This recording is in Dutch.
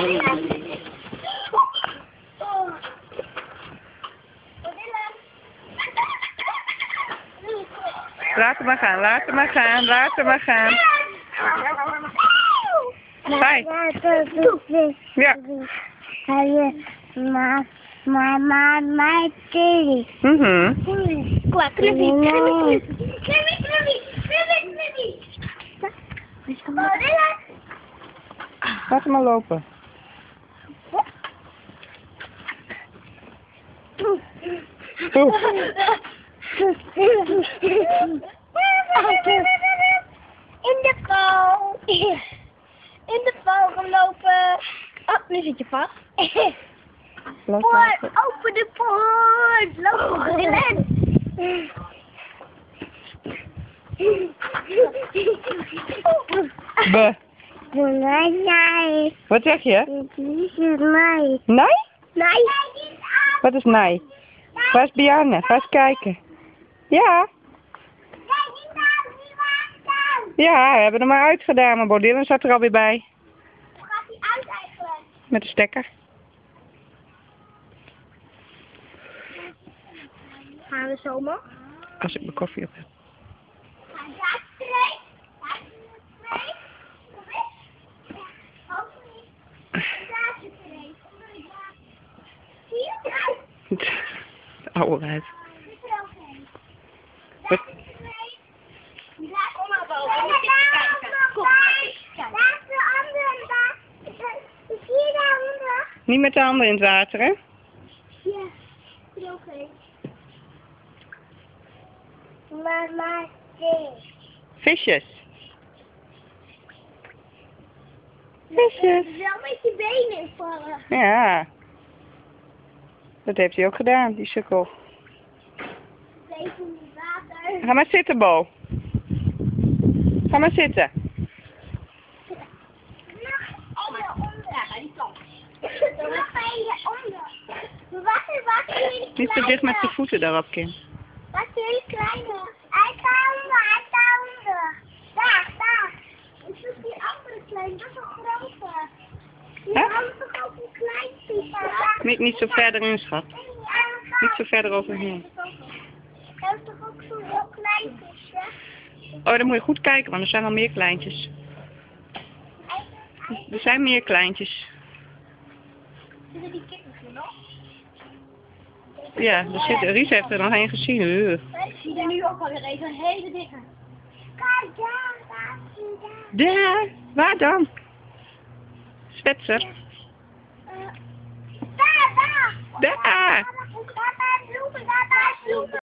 Laat hem maar gaan, laat hem maar gaan, laat hem maar gaan. Hi. Ja. My teddy. Kom maar, Knuffie. Laat hem maar lopen. Oeh. In de val. In de val gaan lopen. Oh, nu zit je vast. Poort, open de poort. Loop Glen. Be. Nee. Wat zeg je? Nee. Nee? Nee. Wat is nee? Waar is Bianne? Ga eens kijken. Ja. Ja, we hebben hem maar uitgedaan, maar Bodillen zat er alweer bij. Hoe gaat hij uit eigenlijk? Met de stekker. Gaan we zomaar? Als ik mijn koffie op heb. Oude wijf. Wat? Kom maar boven. Kom. Daar is de andere. Zie je daaronder? Niet met de handen in het water, hè? Ja, oké. Mama, Visjes. Visjes. Wel met je benen vallen. Ja. Dat heeft hij ook gedaan, die sukkel. Even in het water. Ga maar zitten, Bo. Ga maar zitten. Ja, die kant. Nog onder. Wacht. Niet zo dicht met zijn voeten daarop, kind. Wat jullie kleine? Hij gaat onder. Daar. Ik zoek die andere kleine, dat is een grote. Die andere toch ook een klein visje? Niet zo verder in, schat. Niet zo verder overheen. Dat is toch ook zo'n heel klein visje? Oh, dan moet je goed kijken, want er zijn al meer kleintjes. Er zijn meer kleintjes. Zitten die kikkers er nog? Ja, Ries heeft er nog één gezien. Ik zie er nu ook al weer even een hele dikke. Kijk daar. Daar? Waar dan? Zwetser. Daar. Daar! Daar bloemen.